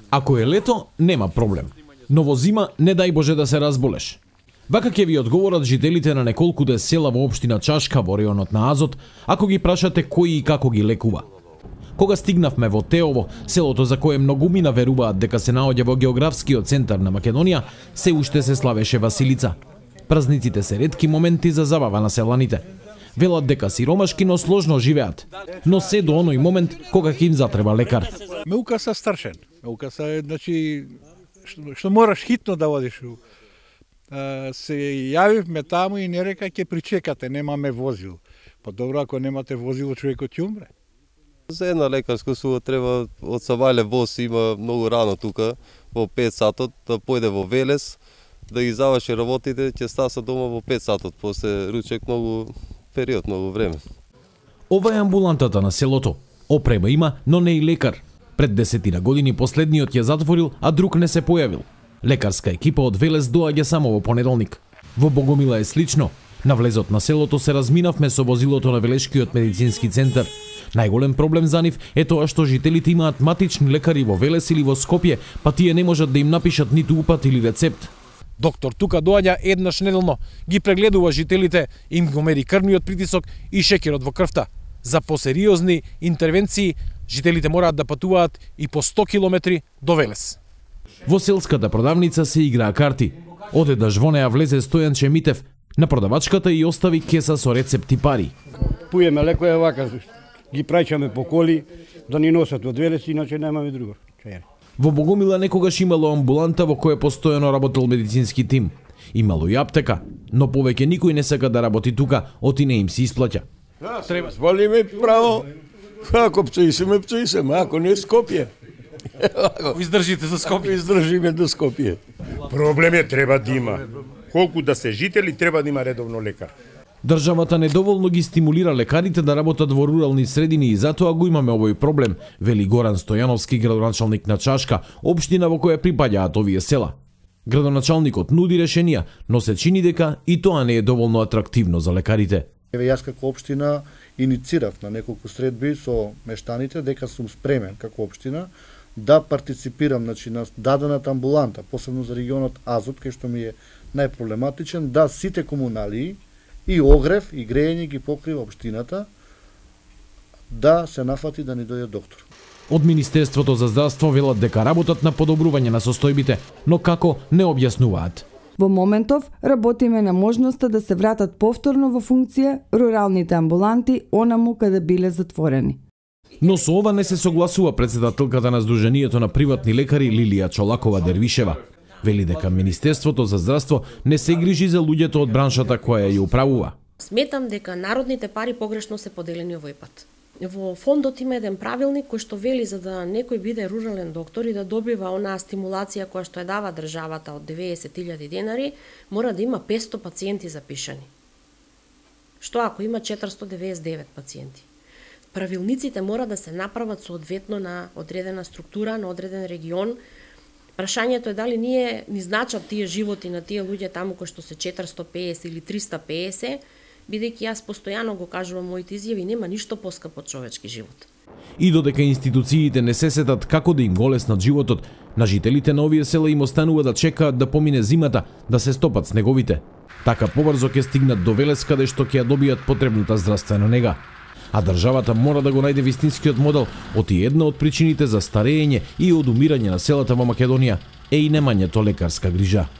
Ако е лето, нема проблем. Но во зима, не дај Боже да се разболеш. Вака ќе ви одговорат жителите на неколку села во општина Чашка во районот на Азот, ако ги прашате кои и како ги лекува. Кога стигнавме во Теово, селото за кое многумина веруваат дека се наоѓа во географскиот центар на Македонија, се уште се славеше Василица. Празниците се ретки моменти за забава на селаните. Велат дека сиромашки, но сложно живеат. Но се до оној момент кога ќе им затреба лекар. Ме укаса страшен. Ме укаса е, значи, што мораш хитно да одиш. Се јавивме таму и не река ќе причекате, немаме возил. Па добро, ако немате возило, човекот ќе умре. За една лекарска услуга треба од Савајле воз, има многу рано тука, во 5 сатот, да појде во Велес, да ги заврши работите, ќе стаса дома во 5 сатот, после ручек многу период, многу време. Ова е амбулантата на селото. Опрема има, но не и лекар. Пред 10 години последниот ја затворил, а друг не се појавил. Лекарска екипа од Велес доаѓа само во понеделник. Во Богомила е слично. На влезот на селото се разминавме со возилото на Велешкиот медицински центар. Најголем проблем за нив е тоа што жителите имаат матични лекари во Велес или во Скопје, па тие не можат да им напишат ниту упат или рецепт. Доктор тука доаѓа еднаш неделно, ги прегледува жителите, им го мери крвниот притисок и шеќерот во крвта. За посериозни интервенции, жителите мораат да патуваат и по 100 километри до Велес. Во селската продавница се играа карти. Одеднаш во неа влезе Стојанче Митев. На продавачката и остави кеса со рецепти пари. Пуеме лекоја вака, ги праќаме по коли, да ни носат од Велес, иначе немаме друго. Во Богомила некогаш имало амбуланта во која постојано работел медицински тим. Имало и аптека, но повеќе никој не сака да работи тука, оти не им се исплаќа. Треба зволиме право. Ако пцуисеме, ако не Скопје. Издржите за Скопје. Издржиме до Скопје. Проблем е треба да има. Колку да се жители, треба да има редовно лекар. Државата недоволно ги стимулира лекарите да работат во рурални средини и затоа го имаме овој проблем, вели Горан Стојановски, градоначалник на Чашка, општина во која припаѓаат овие села. Градоначалникот нуди решенија, но се чини дека и тоа не е доволно атрактивно за лекарите. Јас како општина иницирав на неколку средби со мештаните дека сум спремен како општина да партиципирам, значи, на дадената амбуланта, посебно за регионот Азот, кај што ми е најпроблематичен, да сите комуналии и огрев и грејење ги покрива општината, да се нафати да ни дојде доктор. Од Министерството за здравство велат дека работат на подобрување на состојбите, но како не објаснуваат. Во моментов работиме на можноста да се вратат повторно во функција руралните амбуланти онаму каде биле затворени. Но со ова не се согласува председателката на Сдруженијето на приватни лекари Лилија Чолакова Дервишева. Вели дека Министерството за здравство не се грижи за луѓето од браншата која ја управува. Сметам дека народните пари погрешно се поделени овој пат. Во фондот има еден правилник кој што вели за да некој биде рурален доктор и да добива онаа стимулација која што ја дава државата од 90.000 денари, мора да има 500 пациенти запишани. Што ако има 499 пациенти? Правилниците мора да се направат соодветно на одредена структура, на одреден регион. Прашањето е дали ние ни значат тие животи на тие луѓе таму кои што се 450 или 350, бидејќи јас постојано го кажувам моите изјави, нема ништо поскапо од човечки живот. И додека институциите не се сетат како да им го леснат животот, на жителите на овие села им останува да чекаат да помине зимата, да се стопат снеговите. Така побрзо ќе стигнат до Велес каде што ќе ја добијат потребната здравствена нега. А државата мора да го најде вистинскиот модел, оти една од причините за старење и одумирање на селата во Македонија е и немањето лекарска грижа.